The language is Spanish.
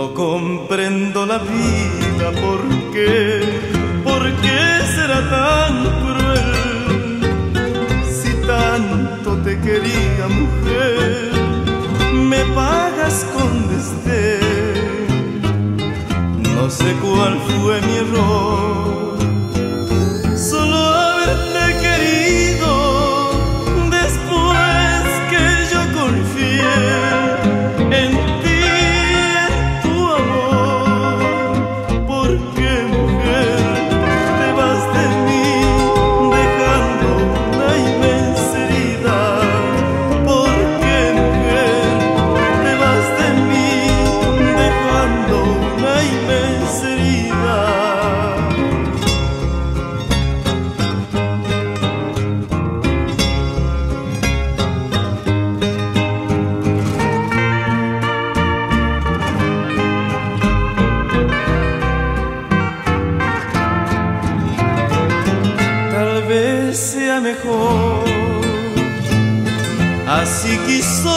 No comprendo la vida, ¿por qué será tan cruel? Si tanto te quería, mujer, me pagas con desdén. No sé cuál fue mi error, solo haberte querido después que yo confié en ti, en tu amor. ¿Por qué, mujer, te vas de mí dejando una inmensa herida? ¿Por qué, mujer, te vas de mí dejando una inmensa herida? Tal vez sea mejor, así quiso